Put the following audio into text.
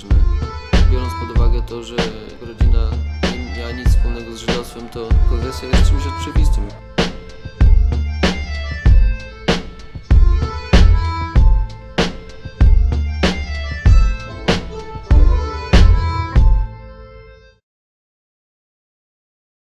ważne. Biorąc pod uwagę to, że rodzina nie miała nic wspólnego z żydostwem, to progresja jest czymś oczywistym.